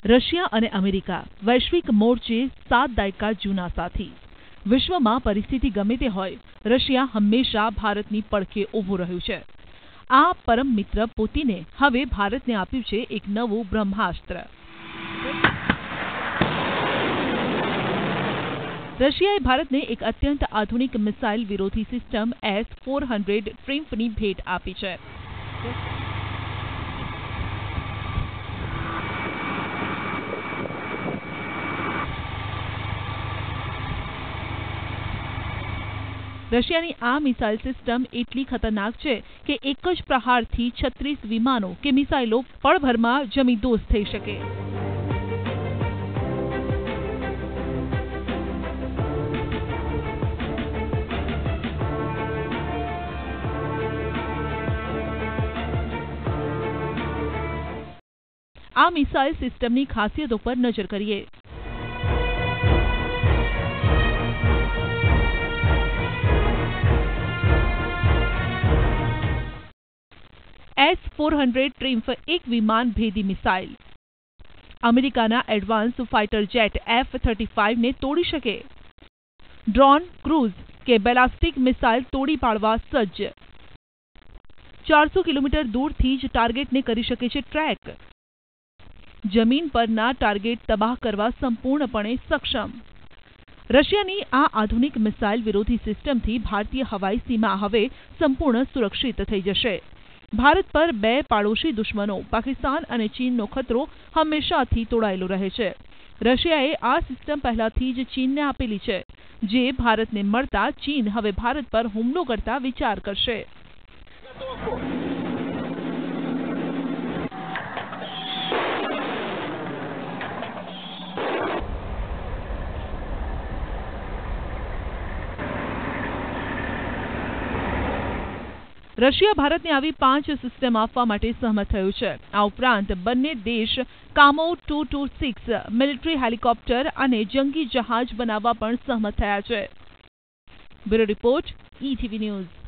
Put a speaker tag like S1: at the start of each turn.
S1: Russia અને America વૈશ્વિક મોરચે 7 દાયકા જૂના સાથી. વિશ્વમાં પરિસ્થિતિ ગમે તે હોય, રશિયા હંમેશા ભારતની પડખે ઊભું રહ્યું છે. આ પરમ મિત્ર પુતિને હવે ભારતને આપ્યું છે એક નવું બ્રહ્માસ્ત્ર. રશિયાએ ભારતને એક અત્યંત આધુનિક મિસાઇલ વિરોધી સિસ્ટમ S-400 ટ્રિમ્ફની ભેટ આપી છે. રશિયાની આ મિસાઇલ સિસ્ટમ એટલી ખતરનાક છે કે એક જ પ્રહારથી 36 વિમાનો કે મિસાઇલો પળભરમાં જમીદોસ્ત થઈ શકે. આ મિસાઇલ સિસ્ટમની ખાસિયતો પર નજર કરીએ. S-400 ટ્રિમ્ફ એક વિમાન ભેદી મિસાઇલ અમેરિકાના એડવાન્સ ફાઇટર જેટ F-35ને તોડી શકે. ડ્રોન, ક્રૂઝ કે બેલાસ્ટિક મિસાઇલ તોડી પાડવા સજ્જ. 400 કિલોમીટર દૂરથી જ ટાર્ગેટને કરી શકે છે ટ્રેક. જમીન પરના ટાર્ગેટ તબાહ કરવા સંપૂર્ણપણે સક્ષમ. રશિયાની આ આધુનિક મિસાઇલ વિરોધી સિસ્ટમથી ભારતીય હવાઈ સીમા હવે સંપૂર્ણ સુરક્ષિત થઈ જશે. ભારત પર બે પાડોશી દુશ્મનો પાકિસ્તાન અને ચીનનો ખતરો હંમેશાથી તોડાયેલો રહે છે. રશિયાએ આ સિસ્ટમ પહેલાથી જ ચીનને આપેલી છે, જે ભારતને મળતા ચીન હવે ભારત પર હુમલો કરતા વિચાર કરશે. રશિયા ભારતને આવી 5 સિસ્ટમ આપવા માટે સહમત થયું છે. આ ઉપરાંત બંને દેશ કામો 226 મિલિટરી હેલિકોપ્ટર અને જંગી જહાજ બનાવવા પણ સહમત થયા છે. Bureau report, ETV news.